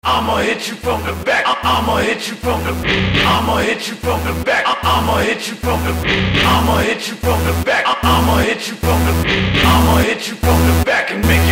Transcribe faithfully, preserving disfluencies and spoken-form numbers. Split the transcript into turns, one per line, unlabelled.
I'ma hit you from the back. I'ma hit you from the. I'ma hit you from the back. I'ma hit you from the. I'ma hit you from the back. I'ma hit you from the. I'ma hit you from the back and make